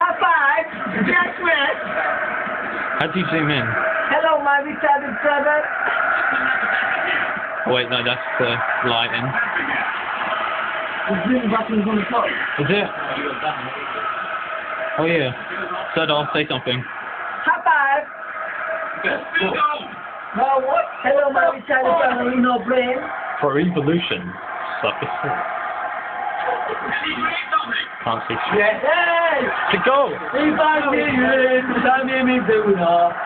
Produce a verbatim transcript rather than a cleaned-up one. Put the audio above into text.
High five. Yes, Chris. How do you zoom in? Hello, my retarded brother. Oh, wait, no, that's the lighting. The zoom button's on the top. Is it? Oh yeah. Serdal, say something. High five. No, what? Hello, my retarded brother with no brain. For evolution. Sucker. Can't see shit. Yes, hey! To go! If I see you, tell me me do not.